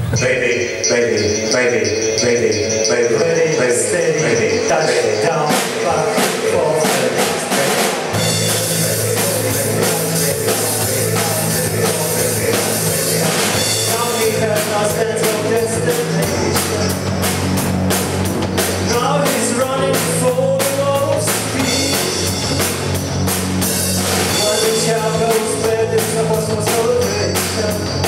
Baby, baby, baby, baby, baby, baby, steady, baby, touch it down, back, forth. Now we have our sense of destination. Now he's running for the low speed. When the child goes bed, it's a possible celebration.